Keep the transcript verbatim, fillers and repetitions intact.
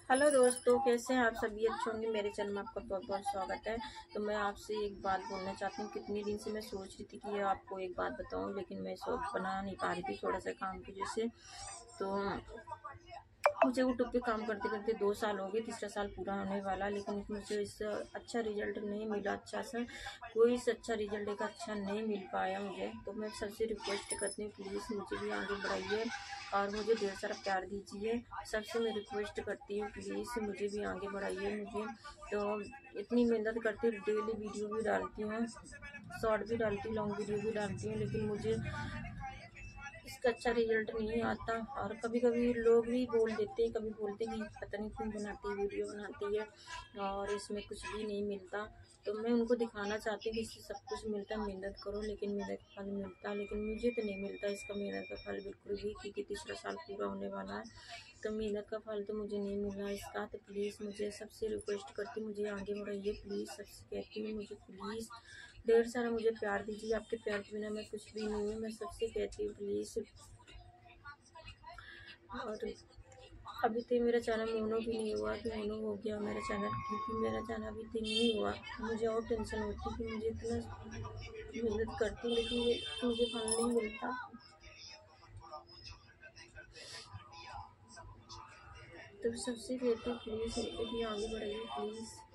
Hello दोस्तों, कैसे हैं आप सभी? अच्छे होंगे। मेरे चैनल में आपका बहुत बहुत स्वागत है। तो मैं आपसे एक बात बोलना चाहती हूँ। कितनी दिन से मैं सोच रही थी कि ये आपको एक बात बताऊँ, लेकिन मैं सोच बना नहीं पा रही थी थोड़ा सा काम की वजह से। तो मुझे यूट्यूब पे काम करते करते दो साल हो गए, तीसरा साल पूरा होने वाला, लेकिन मुझे इससे अच्छा रिजल्ट नहीं मिला। अच्छा सा कोई से अच्छा रिजल्ट एक अच्छा नहीं मिल पाया मुझे। तो मैं सबसे रिक्वेस्ट करती हूँ, प्लीज़ मुझे भी आगे बढ़ाइए और मुझे ढेर सारा प्यार दीजिए। सबसे मैं रिक्वेस्ट करती हूँ, प्लीज़ मुझे भी आगे बढ़ाइए। मुझे तो इतनी मेहनत करती हूँ, डेली वीडियो भी डालती हूँ, शॉर्ट भी डालती हूँ, लॉन्ग वीडियो भी डालती हूँ, लेकिन मुझे इसका अच्छा रिजल्ट नहीं आता। और कभी कभी लोग भी बोल देते हैं, कभी बोलते हैं कि पता नहीं क्यों बनाती है, वीडियो बनाती है और इसमें कुछ भी नहीं मिलता। तो मैं उनको दिखाना चाहती हूँ कि इससे सब कुछ मिलता है, मेहनत करो, लेकिन मेहनत का फल मिलता है। लेकिन मुझे तो नहीं मिलता इसका मेहनत का फल बिल्कुल भी, क्योंकि तीसरा साल पूरा होने वाला है। तो मेहनत का फल तो मुझे नहीं मिल रहा है इसका। तो प्लीज़ मुझे सबसे रिक्वेस्ट करती हूँ, मुझे आगे बढ़ाइए प्लीज़। सबसे कहती हूँ, मुझे प्लीज़ ढेर सारा मुझे प्यार दीजिए। आपके प्यार के बिना मैं कुछ भी नहीं हूँ। मैं सबसे कहती हूँ प्लीज़। और अभी तक मेरा चैनल मोनो भी नहीं हुआ कि मोनो हो गया मेरा चैनल, क्योंकि मेरा चैनल अभी तक नहीं हुआ। मुझे और टेंशन होती कि मुझे इतना मेहनत करती हूँ, लेकिन मुझे फल नहीं मिलता। तो सबसे कहती हूँ, प्लीज़ मुझे भी आगे बढ़ाइए प्लीज़।